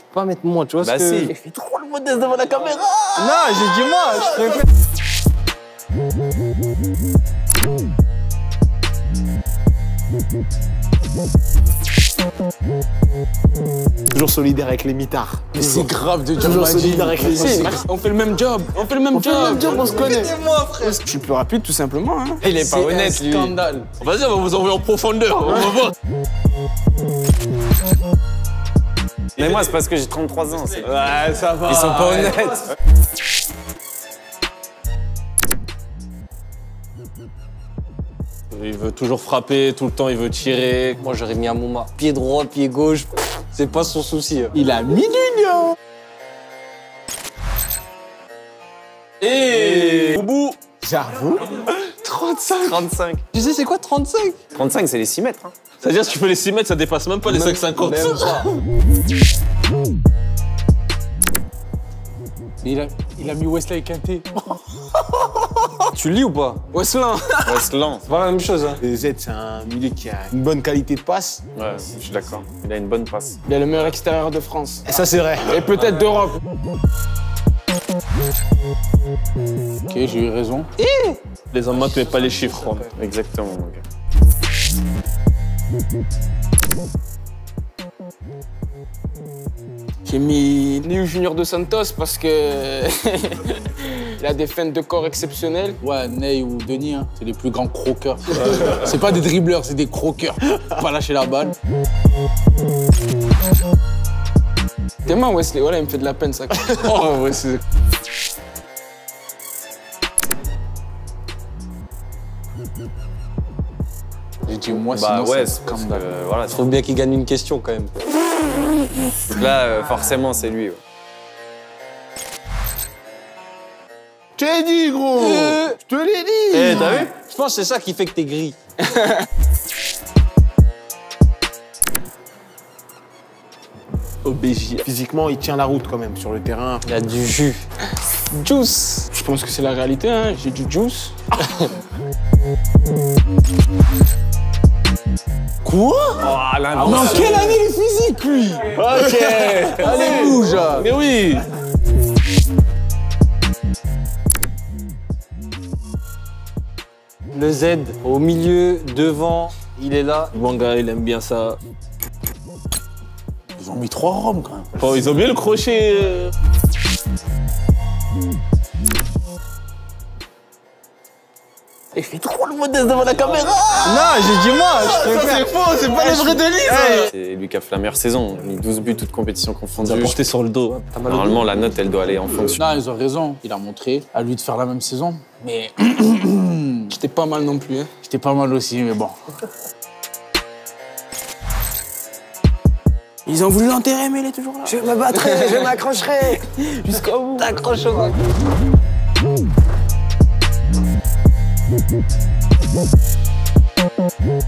Pas mettre moi, tu vois bah ce que... si. Il fait trop le modeste devant la caméra. Non, j'ai dit moi, je préfère. Toujours solidaire avec les mitards. Mais c'est grave de dire Toujours solidaire avec les mitards. On fait le même job. On fait le même job. On se connaît. moi, frère. Je suis plus rapide, tout simplement. Hein. Il est pas honnête, lui. Scandale. Vas-y, on va vous envoyer en profondeur. On va voir. Mais moi, c'est parce que j'ai 33 ans. Ouais, ça va. Ils sont pas honnêtes. Il veut toujours frapper, tout le temps il veut tirer. Moi j'aurais mis un Mouma. Pied droit, pied gauche, c'est pas son souci. Il a mis du lion. Et au bout, J'avoue. 35. tu sais c'est quoi 35? 35, c'est les 6 mètres. Hein. C'est-à-dire si tu fais les 6 mètres, ça dépasse même pas les 5,50. Même pas. Il a mis Wesley Quinté. Tu lis ou pas? Wesselin. Westland. C'est pas la même chose. Hein. Le Z, c'est un milieu qui a une bonne qualité de passe. Ouais, je suis d'accord. Il a une bonne passe. Il est le meilleur extérieur de France. Et ça, c'est vrai. Et peut-être d'Europe. Ok, j'ai eu raison. Les hommes, tu mets pas les chiffres. Quoi. Exactement, mon gars. J'ai mis Néo Junior de Santos parce que il a des feintes de corps exceptionnelles. Ouais, Ney ou Denis, hein, c'est les plus grands croqueurs. C'est pas des dribbleurs, c'est des croqueurs. Pas lâcher la balle. T'es main Wesley, voilà, il me fait de la peine ça. Oh Wesley. J'ai dit moi, Bah sinon ouais, c'est c'est parce scandale. que, voilà. Faut bien qu'il gagne une question quand même. Donc là, forcément, c'est lui. Ouais. Je t'ai dit, gros. Je te l'ai dit. Eh, t'as vu? Je pense que c'est ça qui fait que t'es gris. OBJ. Physiquement, il tient la route quand même sur le terrain. Il a du jus. Juice. Je pense que c'est la réalité, hein. J'ai du juice. Quoi? Mais en quelle année il est physique, lui? Ok. Allez, bouge. Mais oui. Le Z, au milieu, devant, il est là. Manga, il aime bien ça. Ils ont mis 3 roms quand même. Oh, ils ont bien le crochet. Il fait trop le modeste devant la caméra. Non, j'ai dit moi, je préfère. C'est faux, c'est pas les vrais délits. C'est lui qui a fait la meilleure saison. Il a mis 12 buts, toutes compétitions confondues. Porté sur le dos. Normalement, la note, elle doit aller en fonction. Non, ils ont raison. Il a montré à lui de faire la même saison. Mais J'étais pas mal non plus. Hein. j'étais pas mal aussi, mais bon. Ils ont voulu l'enterrer, mais il est toujours là. Je me battrai, je m'accrocherai. Jusqu'au bout. T'accroches au bout.